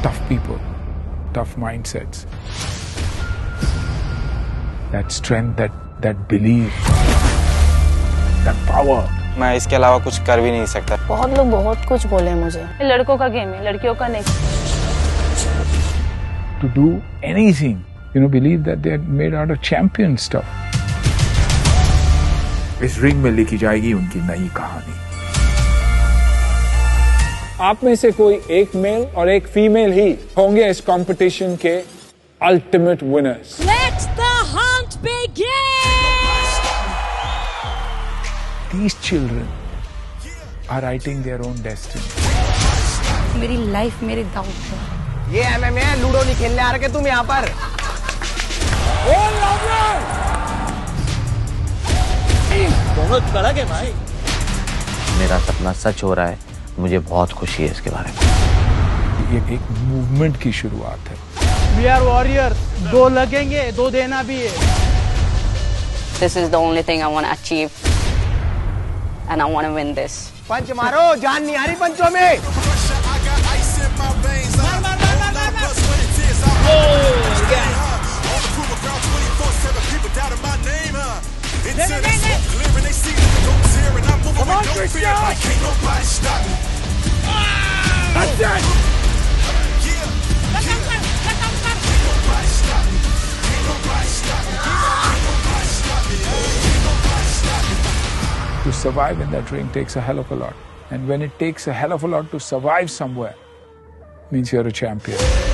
tough people, tough mindsets. That strength, that belief, that power. मैं इसके अलावा कुछ कर भी नहीं सकता। बहुत लोग बहुत कुछ बोले मुझे। लड़कों का गेम है, लड़कियों का नहीं। To do anything, believe that they are made out of champion stuff. इस रिंग में लिखी जाएगी उनकी नई कहानी। आप में से कोई एक मेल और एक फीमेल ही होंगे इस कंपटीशन के ultimate winners. Let the hunt begin! These children are writing their own destiny. मेरी लाइफ मेरे दांव पे। ये MMA है, लूडो नहीं खेलने आ रहे तुम यहाँ पर। बहुत कड़क है भाई। मेरा सपना सच हो रहा है, मुझे बहुत खुशी है इसके बारे में। ये एक मूवमेंट की शुरुआत है। We are warriors, 2 लगेंगे, 2 देना भी है। This is the only thing I want to achieve, and I want to win this. पंच मारो, जान नहीं आ रही पंचों में। To survive in that ring takes a hell of a lot. And when it takes a hell of a lot to survive somewhere, means you're a champion.